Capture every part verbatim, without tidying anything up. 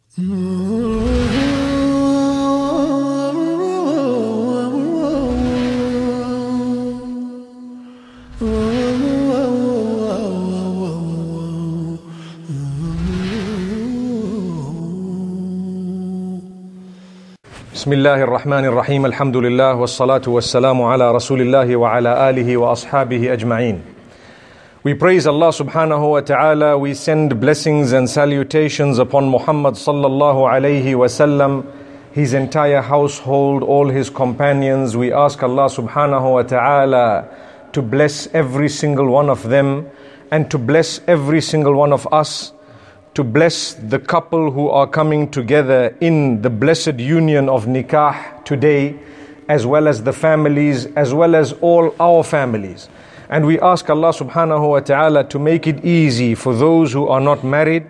Bismillahir Rahmanir Rahim. Alhamdulillah wassalatu wassalamu ala Rasulillahi wa ala alihi wa ashabihi ajma'in. We praise Allah subhanahu wa ta'ala. We send blessings and salutations upon Muhammad sallallahu alayhi wa sallam, his entire household, all his companions. We ask Allah subhanahu wa ta'ala to bless every single one of them and to bless every single one of us, to bless the couple who are coming together in the blessed union of nikah today, as well as the families, as well as all our families. And we ask Allah subhanahu wa ta'ala to make it easy for those who are not married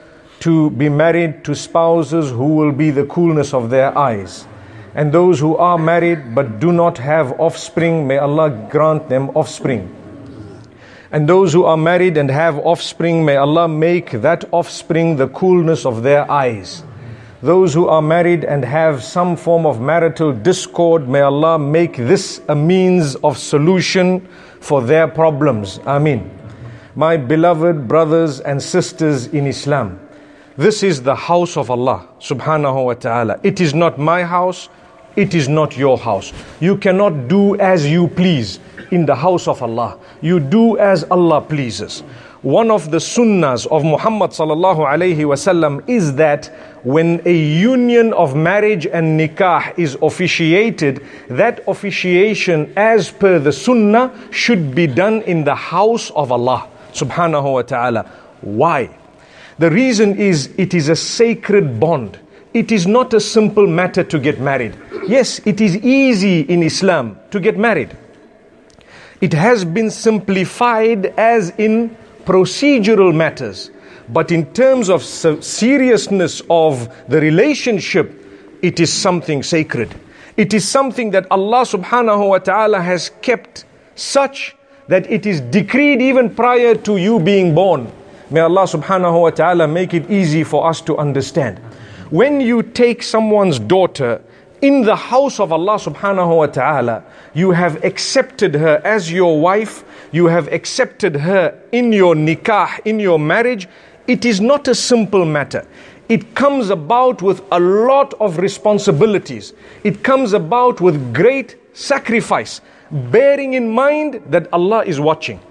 to be married to spouses who will be the coolness of their eyes. And those who are married but do not have offspring, may Allah grant them offspring. And those who are married and have offspring, may Allah make that offspring the coolness of their eyes. Those who are married and have some form of marital discord, may Allah make this a means of solution for their problems. Ameen. My beloved brothers and sisters in Islam, this is the house of Allah subhanahu wa ta'ala. It is not my house, it is not your house. You cannot do as you please in the house of Allah. You do as Allah pleases. One of the sunnahs of Muhammad sallallahu alayhi wasallam is that when a union of marriage and nikah is officiated, that officiation as per the sunnah should be done in the house of Allah subhanahu wa ta'ala. Why? The reason is it is a sacred bond. It is not a simple matter to get married. Yes, it is easy in Islam to get married. It has been simplified as in procedural matters. But in terms of seriousness of the relationship, it is something sacred. It is something that Allah subhanahu wa ta'ala has kept such that it is decreed even prior to you being born. May Allah subhanahu wa ta'ala make it easy for us to understand. When you take someone's daughter in the house of Allah subhanahu wa ta'ala, you have accepted her as your wife, you have accepted her in your nikah, in your marriage. It is not a simple matter. It comes about with a lot of responsibilities. It comes about with great sacrifice, bearing in mind that Allah is watching.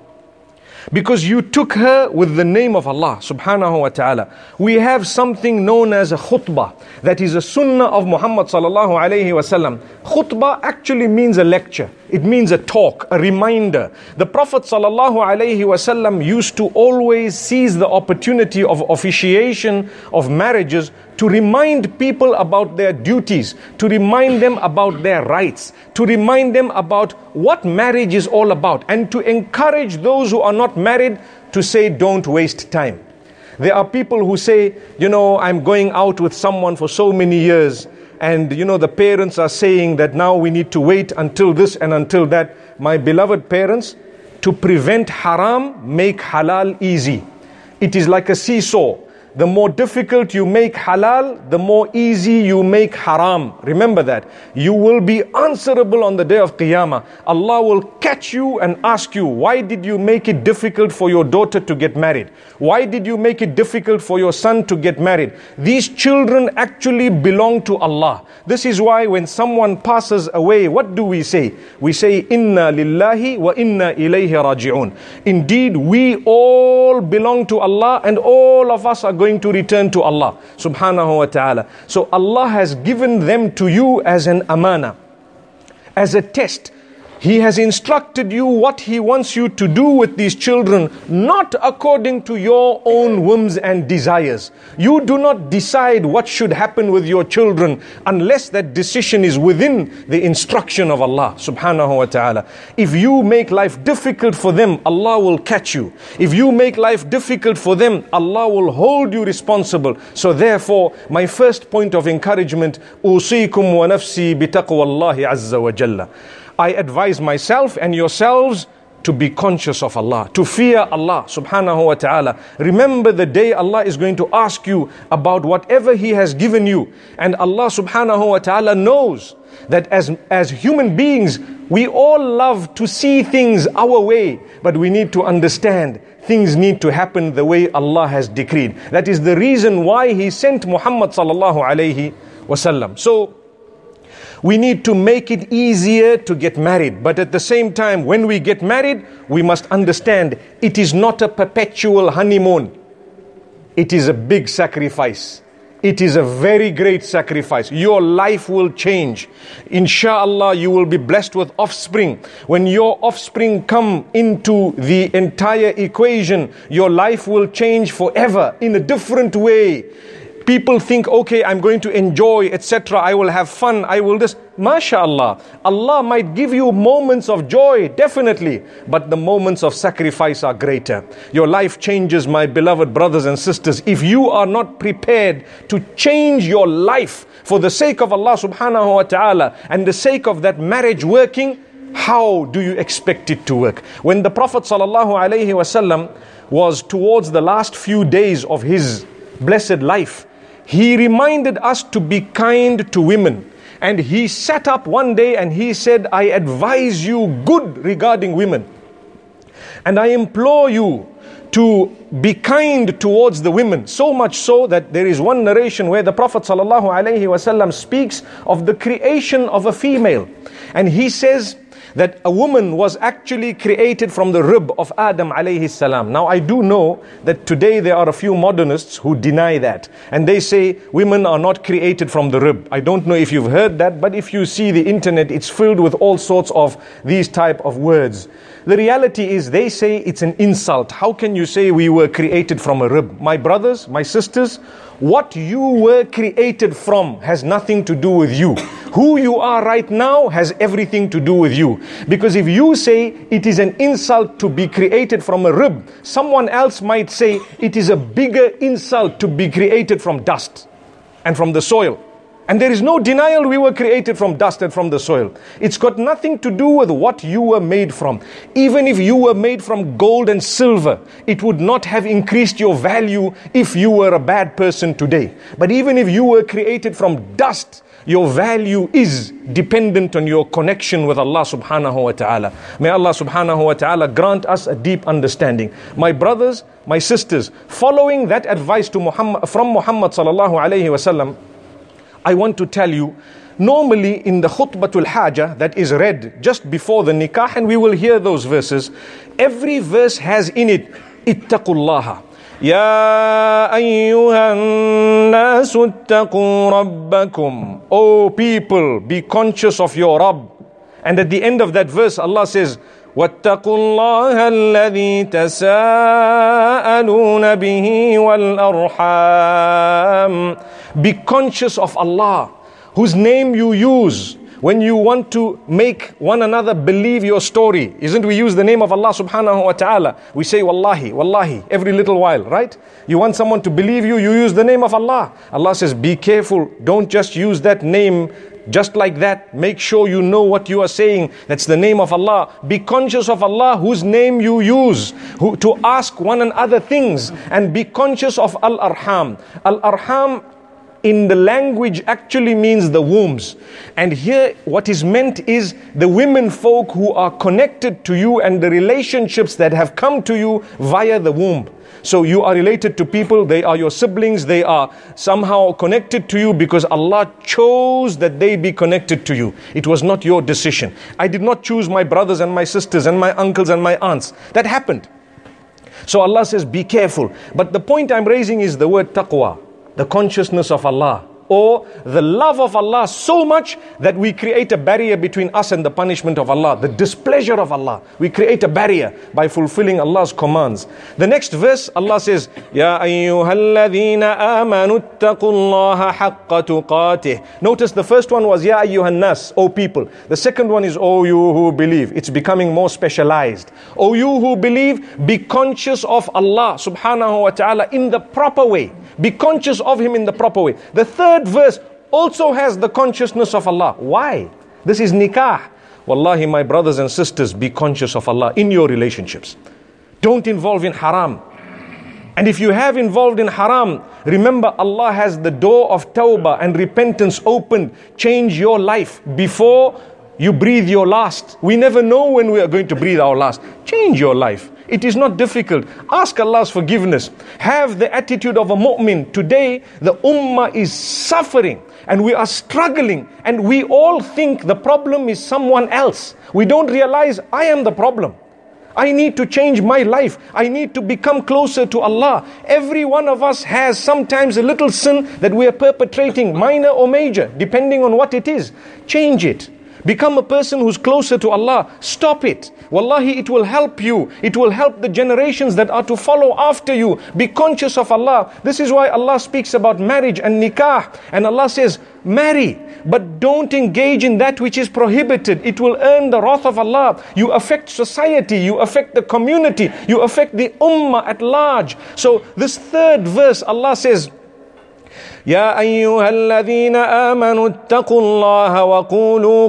Because you took her with the name of Allah subhanahu wa ta'ala. We have something known as a khutbah. That is a sunnah of Muhammad sallallahu alayhi wasallam. Khutbah actually means a lecture. It means a talk, a reminder. The Prophet sallallahu alayhi wasallam used to always seize the opportunity of officiation of marriages to remind people about their duties, to remind them about their rights, to remind them about what marriage is all about, and to encourage those who are not married to say, don't waste time. There are people who say, you know, I'm going out with someone for so many years, and you know, the parents are saying that now we need to wait until this and until that. My beloved parents, to prevent haram, make halal easy. It is like a seesaw. The more difficult you make halal, the more easy you make haram. Remember that. You will be answerable on the day of Qiyamah. Allah will catch you and ask you, why did you make it difficult for your daughter to get married? Why did you make it difficult for your son to get married? These children actually belong to Allah. This is why when someone passes away, what do we say? We say, Inna lillahi wa inna ilayhi raji'un. Indeed, we all belong to Allah and all of us are going to return to Allah subhanahu wa ta'ala. So Allah has given them to you as an amana, as a test. He has instructed you what He wants you to do with these children, not according to your own whims and desires. You do not decide what should happen with your children unless that decision is within the instruction of Allah subhanahu wa ta'ala. If you make life difficult for them, Allah will catch you. If you make life difficult for them, Allah will hold you responsible. So therefore, my first point of encouragement, أوصيكم ونفسي بتقوى الله عز وجل. I advise myself and yourselves to be conscious of Allah, to fear Allah subhanahu wa ta'ala. Remember the day Allah is going to ask you about whatever He has given you. And Allah subhanahu wa ta'ala knows that as, as human beings, we all love to see things our way, but we need to understand things need to happen the way Allah has decreed. That is the reason why He sent Muhammad sallallahu alayhi wasallam. So, we need to make it easier to get married. But at the same time, when we get married, we must understand it is not a perpetual honeymoon. It is a big sacrifice. It is a very great sacrifice. Your life will change. Inshallah, you will be blessed with offspring. When your offspring come into the entire equation, your life will change forever in a different way. People think, okay, I'm going to enjoy, et cetera. I will have fun. I will this. MashaAllah. Allah might give you moments of joy, definitely. But the moments of sacrifice are greater. Your life changes, my beloved brothers and sisters. If you are not prepared to change your life for the sake of Allah subhanahu wa ta'ala and the sake of that marriage working, how do you expect it to work? When the Prophet sallallahu alaihi wasallam was towards the last few days of his blessed life, he reminded us to be kind to women. And he sat up one day and he said, I advise you good regarding women. And I implore you to be kind towards the women. So much so that there is one narration where the Prophet ﷺ speaks of the creation of a female. And he says that a woman was actually created from the rib of Adam alayhi salam. Now I do know that today there are a few modernists who deny that. And they say women are not created from the rib. I don't know if you've heard that, but if you see the internet, it's filled with all sorts of these type of words. The reality is they say it's an insult. How can you say we were created from a rib? My brothers, my sisters, what you were created from has nothing to do with you. Who you are right now has everything to do with you. Because if you say it is an insult to be created from a rib, someone else might say it is a bigger insult to be created from dust and from the soil. And there is no denial we were created from dust and from the soil. It's got nothing to do with what you were made from. Even if you were made from gold and silver, it would not have increased your value if you were a bad person today. But even if you were created from dust, your value is dependent on your connection with Allah subhanahu wa ta'ala. May Allah subhanahu wa ta'ala grant us a deep understanding. My brothers, my sisters, following that advice to Muhammad, from Muhammad sallallahu alayhi wa sallam, I want to tell you, normally in the khutbatul haja that is read just before the nikah, and we will hear those verses, every verse has in it, ittaqullaha. Ya ayyuhan nasu ittaqu rabbakum. O people, be conscious of your Rabb. And at the end of that verse, Allah says, وَاتَّقُوا اللَّهَ الَّذِي تَسَاءَلُونَ بِهِ وَالْأَرْحَامِ. Be conscious of Allah, whose name you use when you want to make one another believe your story. Isn't we use the name of Allah subhanahu wa ta'ala? We say wallahi, wallahi, every little while, right? You want someone to believe you, you use the name of Allah. Allah says, be careful, don't just use that name just like that. Make sure you know what you are saying. That's the name of Allah. Be conscious of Allah, whose name you use who, to ask one another things. And be conscious of Al-Arham. Al-Arham in the language actually means the wombs. And here what is meant is the women folk who are connected to you and the relationships that have come to you via the womb. So you are related to people, they are your siblings, they are somehow connected to you because Allah chose that they be connected to you. It was not your decision. I did not choose my brothers and my sisters and my uncles and my aunts. That happened. So Allah says, be careful. But the point I'm raising is the word taqwa, the consciousness of Allah, or the love of Allah so much that we create a barrier between us and the punishment of Allah, the displeasure of Allah. We create a barrier by fulfilling Allah's commands. The next verse, Allah says, Ya ayyuhalladhina amanu ittaqullaha haqqa tuqatih. Notice the first one was Ya ayyuhan nas, O people. The second one is O you who believe. It's becoming more specialized. O you who believe, be conscious of Allah subhanahu wa ta'ala in the proper way. Be conscious of Him in the proper way. The third verse also has the consciousness of Allah. Why? This is nikah. Wallahi, my brothers and sisters, be conscious of Allah in your relationships. Don't involve in haram. And if you have involved in haram, remember Allah has the door of tawbah and repentance opened. Change your life before you breathe your last. We never know when we are going to breathe our last. Change your life. It is not difficult. Ask Allah's forgiveness. Have the attitude of a mu'min. Today, the ummah is suffering and we are struggling, and we all think the problem is someone else. We don't realize I am the problem. I need to change my life. I need to become closer to Allah. Every one of us has sometimes a little sin that we are perpetrating, minor or major, depending on what it is. Change it. Become a person who's closer to Allah. Stop it. Wallahi, it will help you. It will help the generations that are to follow after you. Be conscious of Allah. This is why Allah speaks about marriage and nikah. And Allah says, marry, but don't engage in that which is prohibited. It will earn the wrath of Allah. You affect society. You affect the community. You affect the ummah at large. So this third verse, Allah says, يا أيها الذين آمنوا اتقوا الله وقولوا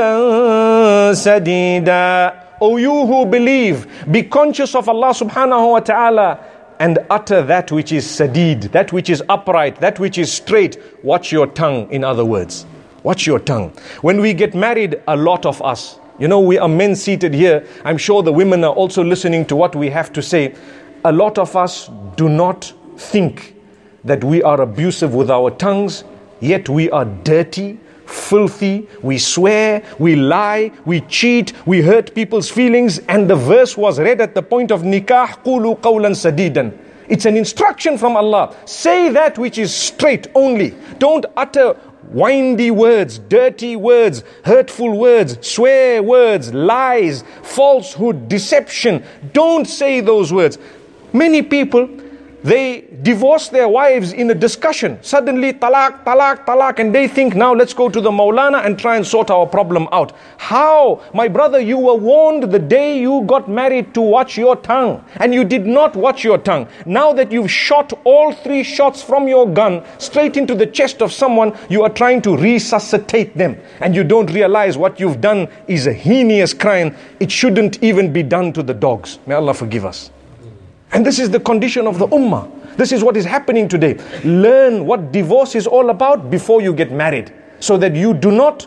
قولا سديدا. O you who believe, be conscious of Allah subhanahu wa ta'ala and utter that which is sadid, that which is upright, that which is straight. Watch your tongue, in other words. Watch your tongue. When we get married, a lot of us, you know, we are men seated here. I'm sure the women are also listening to what we have to say. A lot of us do not think that we are abusive with our tongues, yet we are dirty, filthy, we swear, we lie, we cheat, we hurt people's feelings. And the verse was read at the point of nikah, qulu qawlan sadidan. It's an instruction from Allah. Say that which is straight only. Don't utter windy words, dirty words, hurtful words, swear words, lies, falsehood, deception. Don't say those words. Many people, they divorce their wives in a discussion. Suddenly, talaq, talaq, talaq, and they think, now let's go to the Maulana and try and sort our problem out. How? My brother, you were warned the day you got married to watch your tongue, and you did not watch your tongue. Now that you've shot all three shots from your gun straight into the chest of someone, you are trying to resuscitate them, and you don't realize what you've done is a heinous crime. It shouldn't even be done to the dogs. May Allah forgive us. And this is the condition of the ummah. This is what is happening today. Learn what divorce is all about before you get married, so that you do not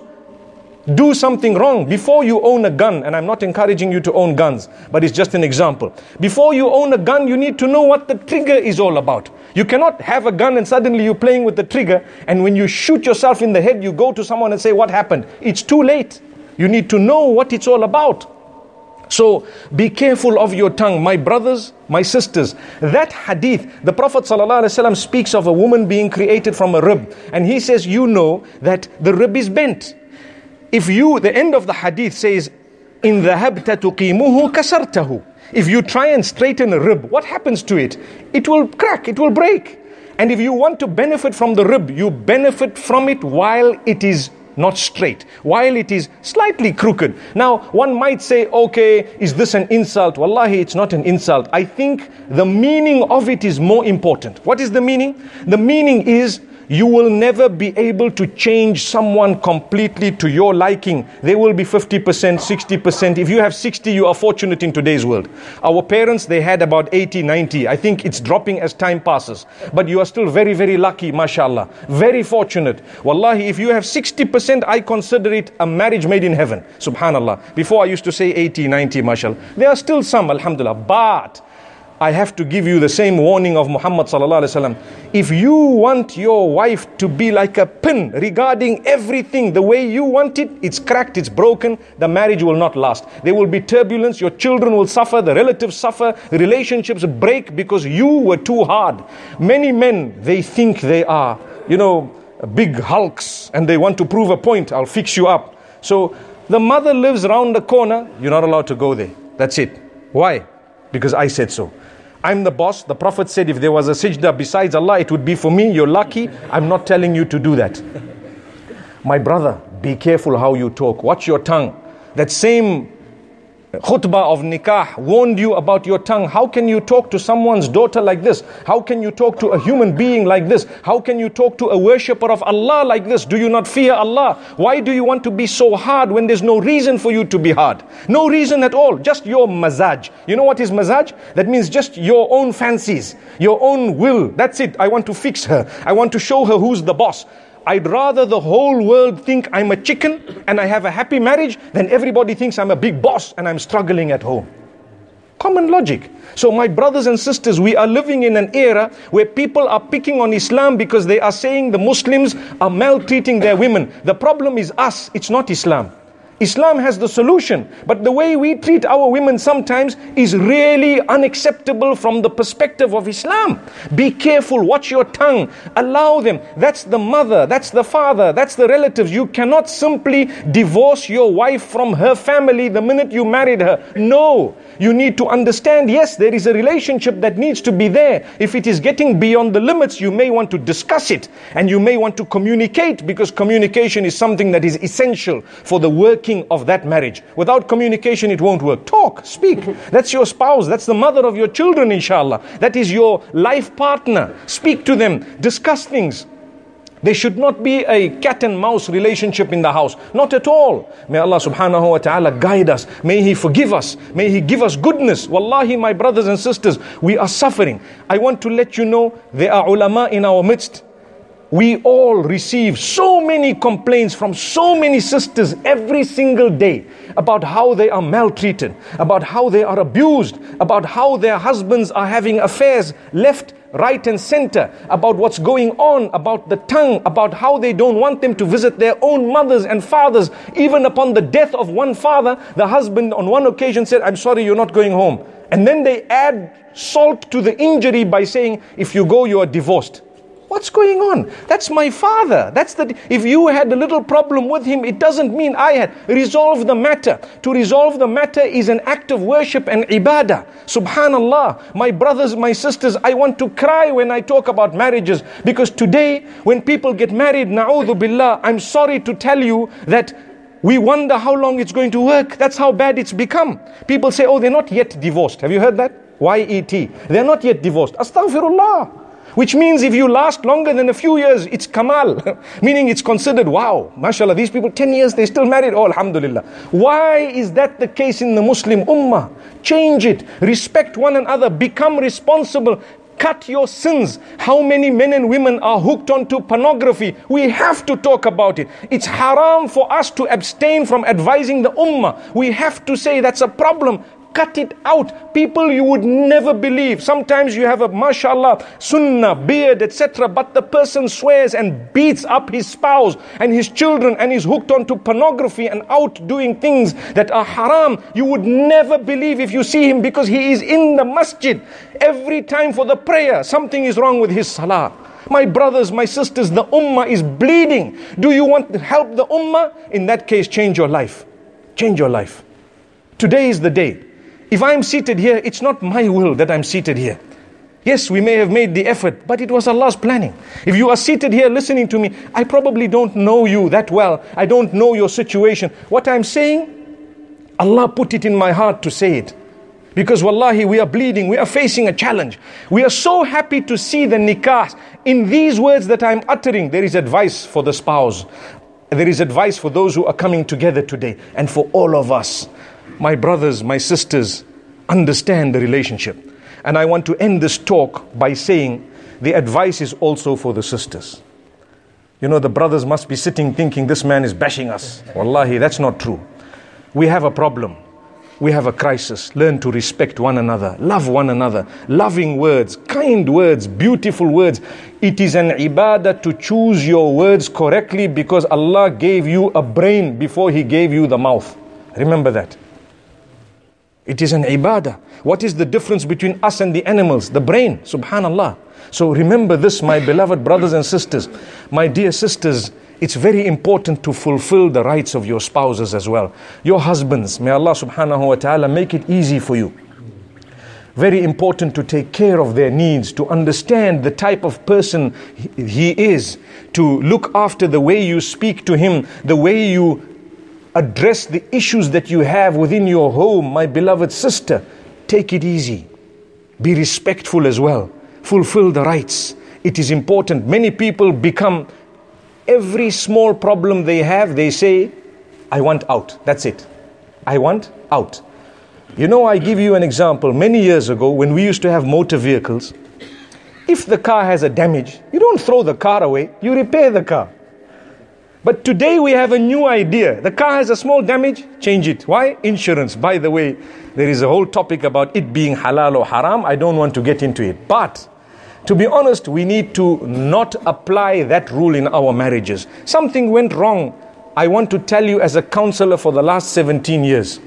do something wrong. Before you own a gun, and I'm not encouraging you to own guns, but it's just an example. Before you own a gun, you need to know what the trigger is all about. You cannot have a gun and suddenly you're playing with the trigger, and when you shoot yourself in the head, you go to someone and say, what happened? It's too late. You need to know what it's all about. So be careful of your tongue, my brothers, my sisters. That hadith, the Prophet ﷺ speaks of a woman being created from a rib, and he says, you know that the rib is bent. If you, the end of the hadith says, in dhahabta tuqimuhu kasartahu. If you try and straighten a rib, what happens to it? It will crack, it will break. And if you want to benefit from the rib, you benefit from it while it is not straight, while it is slightly crooked. Now, one might say, okay, is this an insult? Wallahi, it's not an insult. I think the meaning of it is more important. What is the meaning? The meaning is, you will never be able to change someone completely to your liking. They will be fifty percent, sixty percent. If you have sixty, you are fortunate in today's world. Our parents, they had about eighty, ninety. I think it's dropping as time passes. But you are still very, very lucky, mashallah. Very fortunate. Wallahi, if you have sixty percent, I consider it a marriage made in heaven. Subhanallah. Before I used to say eighty, ninety, mashallah. There are still some, alhamdulillah. But I have to give you the same warning of Muhammad sallallahu alaihi wasallam. If you want your wife to be like a pin regarding everything the way you want it, it's cracked, it's broken, the marriage will not last. There will be turbulence, your children will suffer, the relatives suffer, relationships break because you were too hard. Many men, they think they are, you know, big hulks, and they want to prove a point. I'll fix you up. So the mother lives around the corner, you're not allowed to go there. That's it. Why? Because I said so. I'm the boss. The Prophet said if there was a sajda besides Allah, it would be for me. You're lucky. I'm not telling you to do that. My brother, be careful how you talk. Watch your tongue. That same khutbah of nikah warned you about your tongue. How can you talk to someone's daughter like this? How can you talk to a human being like this? How can you talk to a worshipper of Allah like this? Do you not fear Allah? Why do you want to be so hard when there's no reason for you to be hard? No reason at all, just your mazaj. You know what is mazaj? That means just your own fancies, your own will. That's it. I want to fix her. I want to show her who's the boss. I'd rather the whole world think I'm a chicken and I have a happy marriage than everybody thinks I'm a big boss and I'm struggling at home. Common logic. So my brothers and sisters, we are living in an era where people are picking on Islam because they are saying the Muslims are maltreating their women. The problem is us, it's not Islam. Islam has the solution, but the way we treat our women sometimes is really unacceptable from the perspective of Islam. Be careful, watch your tongue, allow them. That's the mother, that's the father, that's the relatives. You cannot simply divorce your wife from her family the minute you married her. No, you need to understand, yes, there is a relationship that needs to be there. If it is getting beyond the limits, you may want to discuss it and you may want to communicate, because communication is something that is essential for the working of that marriage. Without communication, it won't work. Talk, speak. That's your spouse. That's the mother of your children, inshallah. That is your life partner. Speak to them. Discuss things. There should not be a cat and mouse relationship in the house. Not at all. May Allah subhanahu wa ta'ala guide us. May He forgive us. May He give us goodness. Wallahi, my brothers and sisters, we are suffering. I want to let you know, there are ulama in our midst. We all receive so many complaints from so many sisters every single day about how they are maltreated, about how they are abused, about how their husbands are having affairs left, right and center, about what's going on, about the tongue, about how they don't want them to visit their own mothers and fathers. Even upon the death of one father, the husband on one occasion said, "I'm sorry, you're not going home." And then they add salt to the injury by saying, "If you go, you are divorced." What's going on? That's my father. That's the. If you had a little problem with him, it doesn't mean I had. Resolve the matter. To resolve the matter is an act of worship and ibadah. Subhanallah. My brothers, my sisters, I want to cry when I talk about marriages, because today, when people get married, na'udhu billah, I'm sorry to tell you that we wonder how long it's going to work. That's how bad it's become. People say, oh, they're not yet divorced. Have you heard that? Y E T. They're not yet divorced. Astaghfirullah. Which means if you last longer than a few years, it's kamal. Meaning it's considered, wow, mashallah, these people ten years, they're still married. Oh, alhamdulillah. Why is that the case in the Muslim ummah? Change it. Respect one another. Become responsible. Cut your sins. How many men and women are hooked onto pornography? We have to talk about it. It's haram for us to abstain from advising the ummah. We have to say that's a problem. Cut it out. People you would never believe. Sometimes you have a mashallah, sunnah, beard, et cetera. But the person swears and beats up his spouse and his children and is hooked onto pornography and out doing things that are haram. You would never believe if you see him, because he is in the masjid every time for the prayer. Something is wrong with his salah. My brothers, my sisters, the ummah is bleeding. Do you want to help the ummah? In that case, change your life. Change your life. Today is the day. If I'm seated here, it's not my will that I'm seated here. Yes, we may have made the effort, but it was Allah's planning. If you are seated here listening to me, I probably don't know you that well. I don't know your situation. What I'm saying, Allah put it in my heart to say it. Because wallahi, we are bleeding. We are facing a challenge. We are so happy to see the nikah. In these words that I'm uttering, there is advice for the spouse. There is advice for those who are coming together today, and for all of us. My brothers, my sisters, understand the relationship. And I want to end this talk by saying the advice is also for the sisters. You know, the brothers must be sitting thinking this man is bashing us. Wallahi, that's not true. We have a problem. We have a crisis. Learn to respect one another. Love one another. Loving words, kind words, beautiful words. It is an ibadah to choose your words correctly, because Allah gave you a brain before He gave you the mouth. Remember that. It is an ibadah. What is the difference between us and the animals? The brain, subhanallah. So remember this, my beloved brothers and sisters. My dear sisters, it's very important to fulfill the rights of your spouses as well. Your husbands, may Allah subhanahu wa ta'ala make it easy for you. Very important to take care of their needs, to understand the type of person he is, to look after the way you speak to him, the way you address the issues that you have within your home, my beloved sister, take it easy. Be respectful as well. Fulfill the rights. It is important. Many people become, every small problem they have, they say, I want out. That's it. I want out. You know, I give you an example. Many years ago, when we used to have motor vehicles, if the car has a damage, you don't throw the car away, you repair the car. But today we have a new idea. The car has a small damage, change it. Why? Insurance. By the way, there is a whole topic about it being halal or haram. I don't want to get into it. But to be honest, we need to not apply that rule in our marriages. Something went wrong. I want to tell you as a counselor for the last seventeen years,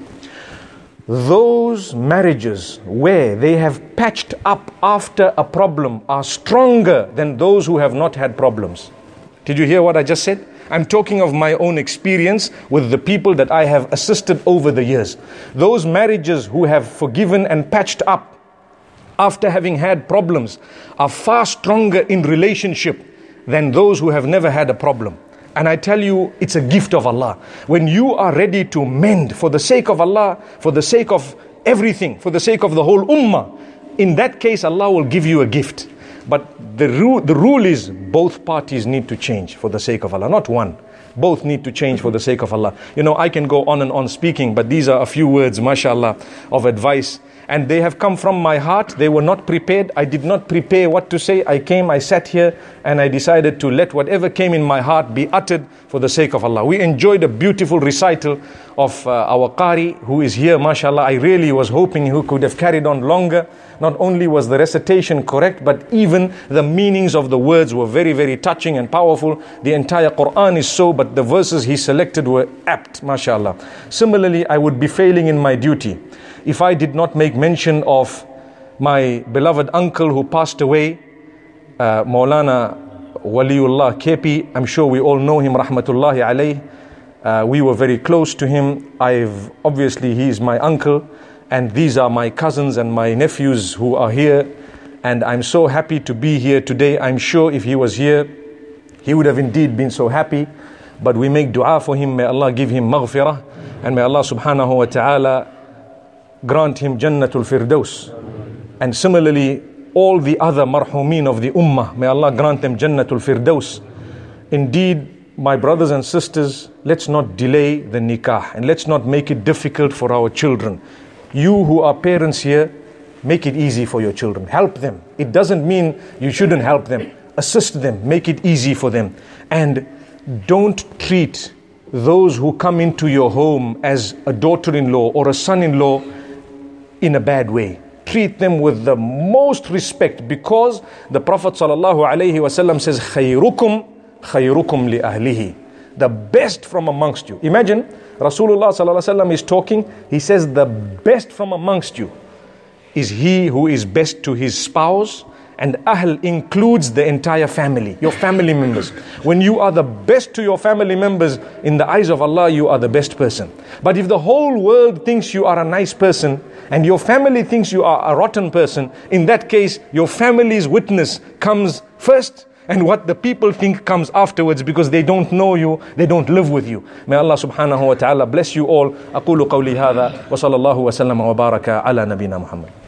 those marriages where they have patched up after a problem are stronger than those who have not had problems. Did you hear what I just said? I'm talking of my own experience with the people that I have assisted over the years. Those marriages who have forgiven and patched up after having had problems are far stronger in relationship than those who have never had a problem. And I tell you, it's a gift of Allah. When you are ready to mend for the sake of Allah, for the sake of everything, for the sake of the whole ummah, in that case Allah will give you a gift. But the rule, the rule is both parties need to change for the sake of Allah, not one. Both need to change for the sake of Allah. You know, I can go on and on speaking, but these are a few words, mashallah, of advice. And they have come from my heart. They were not prepared. I did not prepare what to say. I came, I sat here, and I decided to let whatever came in my heart be uttered for the sake of Allah. We enjoyed a beautiful recital of uh, our Qari who is here, mashallah. I really was hoping he could have carried on longer. Not only was the recitation correct, but even the meanings of the words were very, very touching and powerful. The entire Quran is so, but the verses he selected were apt, mashallah. Similarly, I would be failing in my duty if I did not make mention of my beloved uncle who passed away, uh, Maulana Waliullah Kepi. I'm sure we all know him, rahmatullahi alayh. Uh, we were very close to him. I've obviously, he is my uncle, and these are my cousins and my nephews who are here. And I'm so happy to be here today. I'm sure if he was here, he would have indeed been so happy. But we make dua for him. May Allah give him maghfirah, and may Allah subhanahu wa ta'ala grant him Jannatul Firdaus. And similarly, all the other marhumin of the ummah, may Allah grant them Jannatul Firdaus. Indeed, my brothers and sisters, let's not delay the nikah, and let's not make it difficult for our children. You who are parents here, make it easy for your children. Help them. It doesn't mean you shouldn't help them. Assist them. Make it easy for them. And don't treat those who come into your home as a daughter-in-law or a son-in-law in a bad way. Treat them with the most respect, because the Prophet sallallahu alaihi wasallam says, khayrukum khayrukum li ahlihi. The best from amongst you. Imagine Rasulullah sallallahu alaihi wasallam is talking. He says the best from amongst you is he who is best to his spouse. And ahl includes the entire family, your family members. When you are the best to your family members, in the eyes of Allah, you are the best person. But if the whole world thinks you are a nice person, and your family thinks you are a rotten person, in that case, your family's witness comes first, and what the people think comes afterwards, because they don't know you, they don't live with you. May Allah subhanahu wa ta'ala bless you all. أقول قولي هذا وصلى الله وسلم وبارك على نبينا محمد.